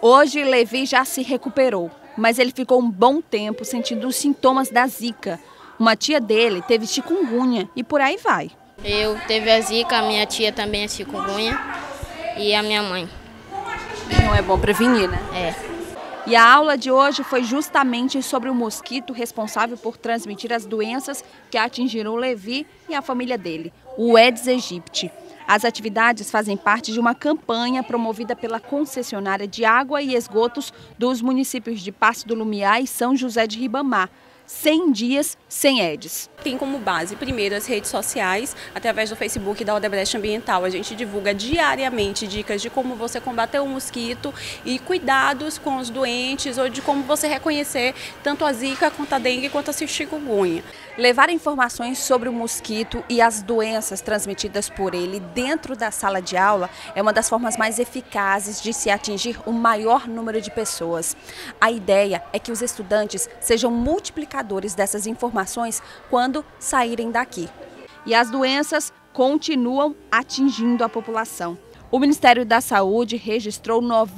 Hoje, Levi já se recuperou, mas ele ficou um bom tempo sentindo os sintomas da zika. Uma tia dele teve chikungunya e por aí vai. Eu teve a zika, a minha tia também é chikungunya e a minha mãe. Não é bom prevenir, né? É. E a aula de hoje foi justamente sobre o mosquito responsável por transmitir as doenças que atingiram o Levi e a família dele, o Aedes aegypti. As atividades fazem parte de uma campanha promovida pela concessionária de água e esgotos dos municípios de Passo do Lumiar e São José de Ribamar. 100 dias sem Aedes. Tem como base, primeiro, as redes sociais, através do Facebook da Odebrecht Ambiental. A gente divulga diariamente dicas de como você combater o mosquito e cuidados com os doentes ou de como você reconhecer tanto a zika, quanto a dengue, quanto a chikungunya. Levar informações sobre o mosquito e as doenças transmitidas por ele dentro da sala de aula é uma das formas mais eficazes de se atingir o maior número de pessoas. A ideia é que os estudantes sejam multiplicadores dessas informações quando saírem daqui. E as doenças continuam atingindo a população. O Ministério da Saúde registrou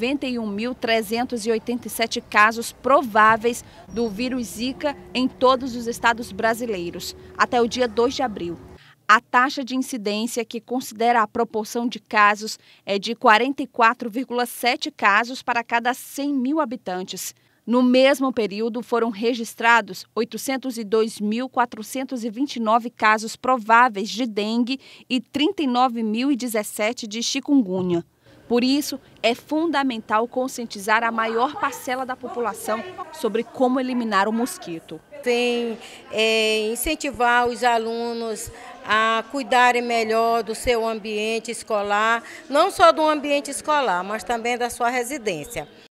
91.387 casos prováveis do vírus Zika em todos os estados brasileiros, até o dia 2 de abril. A taxa de incidência, que considera a proporção de casos, é de 44,7 casos para cada 100 mil habitantes. No mesmo período, foram registrados 802.429 casos prováveis de dengue e 39.017 de chikungunya. Por isso, é fundamental conscientizar a maior parcela da população sobre como eliminar o mosquito. Tem incentivar os alunos a cuidarem melhor do seu ambiente escolar, não só do ambiente escolar, mas também da sua residência.